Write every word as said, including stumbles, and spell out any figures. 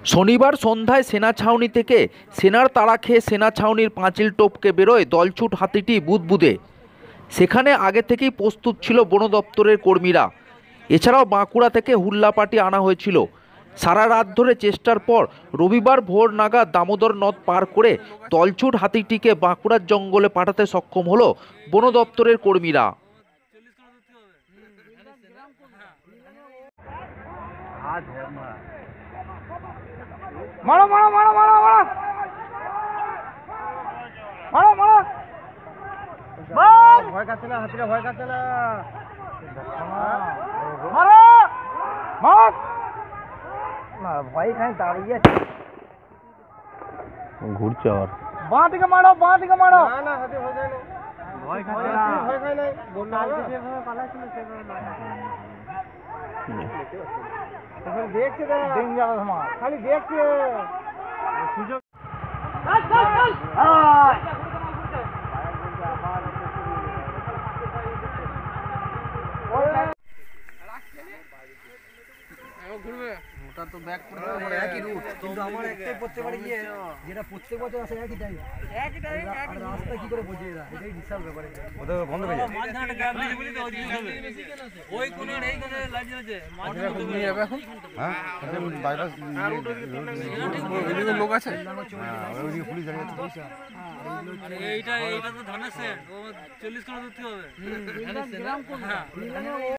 শনিবার সন্ধ্যায় সেনা ছাউনি থেকে সেনার তাড়া খেয়ে সেনা ছাউনির পাঁচিল টপকে বেরোয় দলছুট হাতিটি বুদবুদে। সেখানে আগে থেকেই প্রস্তুত ছিল বন দপ্তরের কর্মীরা। এছাড়াও বাঁকুড়া থেকে হুল্লাপাটি আনা হয়েছিল। সারা রাত ধরে চেষ্টার পর রবিবার ভোর নাগাদ দামোদর নদ পার করে দলছুট হাতিটিকে বাঁকুড়ার জঙ্গলে পাঠাতে সক্ষম হলো বন দপ্তরের কর্মীরা। মারো মারো মারো মারো মারো মারো মারো ভয় খাচ্ছে না, হাতিরা ভয় খাচ্ছে না। মারো মারো না, ভয় খায় দাঁড়িয়ে আছে। ঘুরছে আবার বাঁ দিকে মারো, বাঁ দিকে মারো। না না, হাতি ভয় খায় না, ভয় খাচ্ছে না, ভয় খায় না। বন্যা যেভাবে পালাচ্ছিল সেভাবে নয়। এখন দেখছে না, দিন যাবে তোমার, খালি দেখছে সুযোগ। ওটা তো ব্যাক করতে হবে, একই রুট, কিন্তু আমার একটাই পড়তে পারে গিয়ে যেটা প্রত্যেক বছর আসে একই টাইম, একই টাইম, একই রাস্তা কি করে বোঝে এরা, এটাই বিশাল ব্যাপার। ওটা বন্ধ হয়ে যায়, মাঝখানে গ্যাপ দিয়েছে বলি তো ওই জিনিস হবে। ওই কোণের এই কোণে লাইট জ্বলছে, মাঝখানে তো নিয়ে যাবে এখন। হ্যাঁ, এটা বাইরে লোক আছে, হ্যাঁ ওইদিকে পুলিশ দাঁড়িয়ে আছে। এইটা এইটা তো ধানের সেট, ও চল্লিশ কিলো দূর থেকে হবে। হুম, ধানের সেট। হ্যাঁ।